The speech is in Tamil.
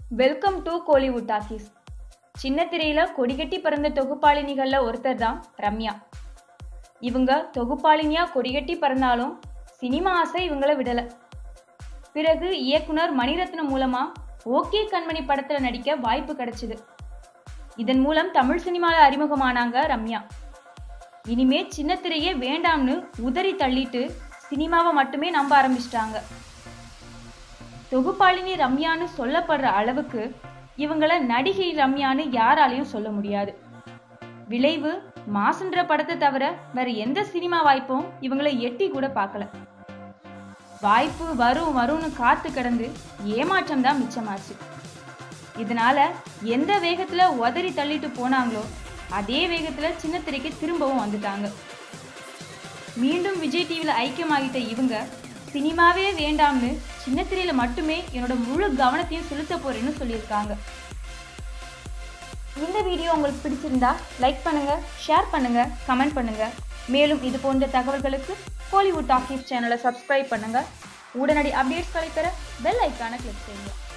Welcome to Kollywood talkies. சின்ன திரையில கொடிகட்டி பறந்த தொகுப்பாளினிகள்ல ஒருத்தர் தான் ரம்யா. இவங்க தொகுப்பாளினியா கொடிகட்டி பறந்தாலும் சினிமா ஆசை இவங்கள விடல. பிறகு இயக்குனர் மணிரத்னம் மூலமா ஓகே கண்மணி படத்துல நடிக்க வாய்ப்பு கிடைச்சது. இதன் மூலம் தமிழ் சினிமால அறிமுகமானாங்க ரம்யா. இனிமே சின்ன திரையே வேண்டாம்னு உதறி தள்ளிட்டு சினிமாவை மட்டுமே நம்ப ஆரம்பிச்சிட்டாங்க. தொகுப்பாளினி ரம்யான்னு சொல்லப்படுற அளவுக்கு இவங்கள நடிகை ரம்யான்னு யாராலையும் சொல்ல முடியாது. விளைவு மாசுன்ற படத்தை தவிர வேற எந்த சினிமா வாய்ப்பும் இவங்களை எட்டி கூட பார்க்கல. வாய்ப்பு வரும்னு காத்து கிடந்து ஏமாற்றம் தான் மிச்சமாச்சு. இதனால எந்த வேகத்துல உதறி தள்ளிட்டு போனாங்களோ அதே வேகத்துல சின்ன திரைக்கு திரும்பவும் வந்துட்டாங்க. மீண்டும் விஜய் டிவில ஐக்கியமாகிட்ட இவங்க சினிமாவே வேண்டாம்னு சின்ன திரையில மட்டுமே என்னோட முழு கவனத்தையும் செலுத்த போறேன்னு சொல்லியிருக்காங்க. இந்த வீடியோ உங்களுக்கு பிடிச்சிருந்தா லைக் பண்ணுங்க, ஷேர் பண்ணுங்க, கமெண்ட் பண்ணுங்க. மேலும் இது போன்ற தகவல்களுக்கு கோலிவுட் டாக்கீஸ் சேனலை சப்ஸ்கிரைப் பண்ணுங்க. உடனடி அப்டேட்ஸ்களை பெற பெல் ஐக்கானை கிளிக் செய்யுங்க.